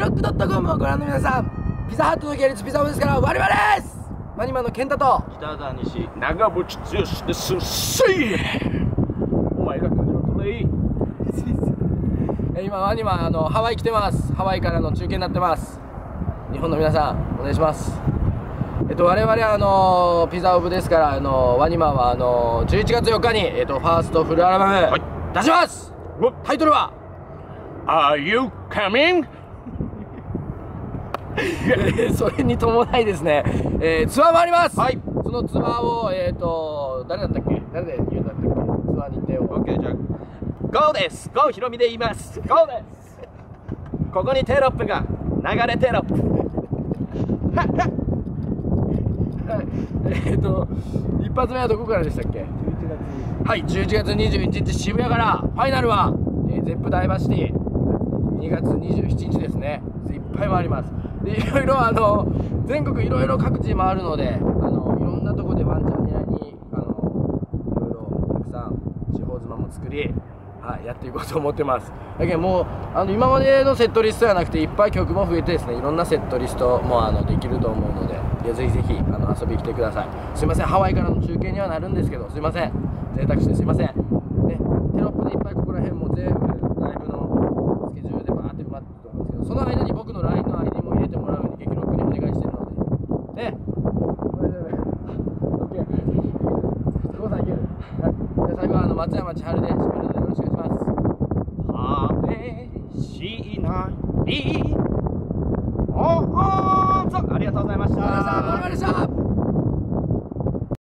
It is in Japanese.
ロックドットコムをご覧の皆さん、ピザハットの系列ピザオですから我々です。ワニマの健太と北田西長渕剛です。お前が感じろとれい。 今ワニマハワイ来てます。ハワイからの中継になってます。日本の皆さんお願いします。我々ピザオブですからワニマは11月4日にファーストフルアルバム出します。タイトルは Are you coming? それに伴いですね、ツアーもあります。 はい。 そのツアーを誰だったっけ、誰で言うんだったっけ、ツアー日程を。 OK、 じゃあゴーです。ゴーひろみで言います。ゴーです。ここにテロップが流れテロップ一発目はどこからでしたっけ。はい、11月21日渋谷からファイナルは、ゼップダイバーシティ2月27日ですね。いっぱい回ります。でいろいろ全国いろいろ各地回るのでいろんなとこでワンチャン狙いにいろいろたくさん地方妻も作り、はい、やっていこうと思ってます。だけどもう今までのセットリストじゃなくていっぱい曲も増えてですね、いろんなセットリストもできると思うので、ぜひぜひ遊びに来てください。すいません、ハワイからの中継にはなるんですけど、すいません、贅沢してすいません、ね、テロップでいっぱいここら辺も全部ライブのスケジュールでバーって埋まってると思うんですけど、その間に僕の LINE の ID も入れてもらうように激ロックにお願いしてるのでね。郷さんいける。はい、で最後は松山千春で締めるのでよろしくお願いします。 果てしないおお、ありがとうございました。 ありがとうございました。